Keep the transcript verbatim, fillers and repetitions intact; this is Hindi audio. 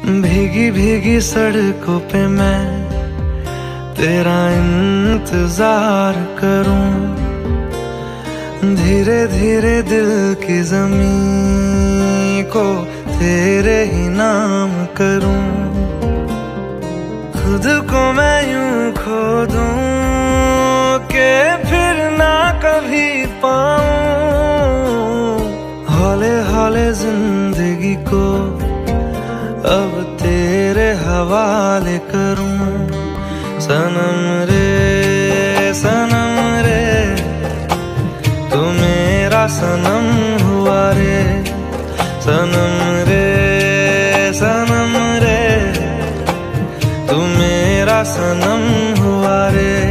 भीगी भीगी सड़कों पे मैं तेरा इंतजार करूं, धीरे धीरे दिल की ज़मीं को तेरे ही नाम करूं। खुद को मैं यूं खो दूं कि फिर ना कभी पाऊं, हौले हौले जिंदगी को अब तेरे हवाले करूं। सनम रे सनम रे तू मेरा सनम हुआ रे, सनम रे सनम रे तू मेरा सनम हुआ रे।